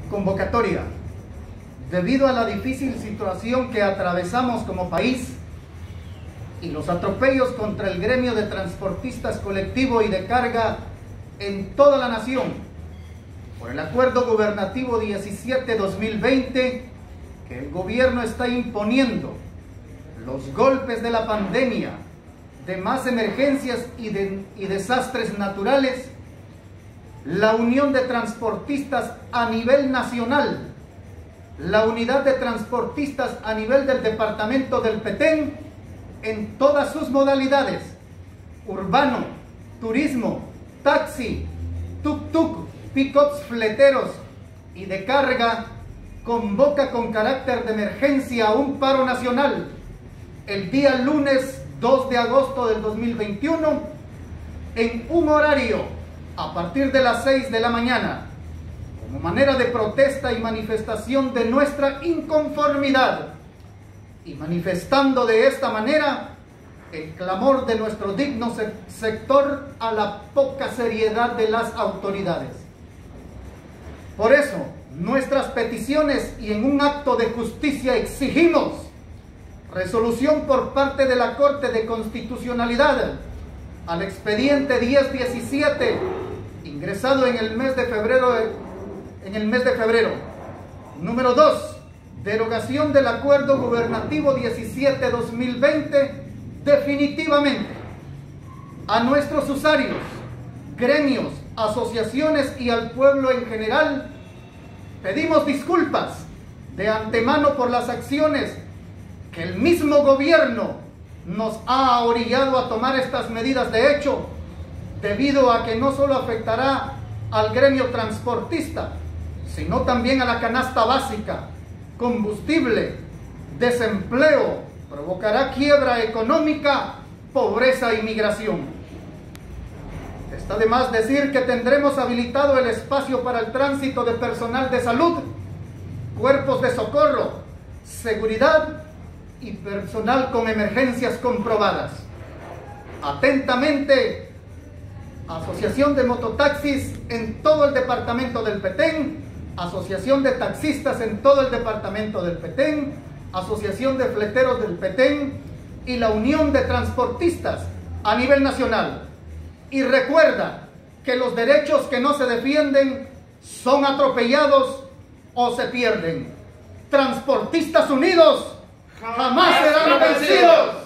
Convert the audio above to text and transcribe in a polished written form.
convocatoria. Debido a la difícil situación que atravesamos como país y los atropellos contra el gremio de transportistas colectivo y de carga en toda la nación, por el Acuerdo Gubernativo 17-2020 que el gobierno está imponiendo, los golpes de la pandemia, demás emergencias y desastres naturales, la Unión de Transportistas a nivel nacional, la Unidad de Transportistas a nivel del Departamento del Petén, en todas sus modalidades, urbano, turismo, taxi, tuk-tuk, pick-ups fleteros y de carga, convoca con carácter de emergencia a un paro nacional el día lunes 2 de agosto del 2021 en un horario a partir de las 6 de la mañana, como manera de protesta y manifestación de nuestra inconformidad, y manifestando de esta manera el clamor de nuestro digno sector a la poca seriedad de las autoridades. Por eso, nuestras peticiones, y en un acto de justicia exigimos resolución por parte de la Corte de Constitucionalidad al expediente 1017 ingresado en el mes de febrero. Número 2. Derogación del Acuerdo Gubernativo 17-2020 definitivamente. A nuestros usuarios, gremios, asociaciones y al pueblo en general, pedimos disculpas de antemano por las acciones que el mismo gobierno nos ha orillado a tomar estas medidas de hecho, debido a que no solo afectará al gremio transportista, sino también a la canasta básica, combustible, desempleo, provocará quiebra económica, pobreza y migración. Está de más decir que tendremos habilitado el espacio para el tránsito de personal de salud, cuerpos de socorro, seguridad y personal con emergencias comprobadas. Atentamente, Asociación de Mototaxis en todo el departamento del Petén, Asociación de Taxistas en todo el departamento del Petén, Asociación de Fleteros del Petén y la Unión de Transportistas a nivel nacional. Y recuerda que los derechos que no se defienden son atropellados o se pierden. Transportistas unidos jamás serán vencidos.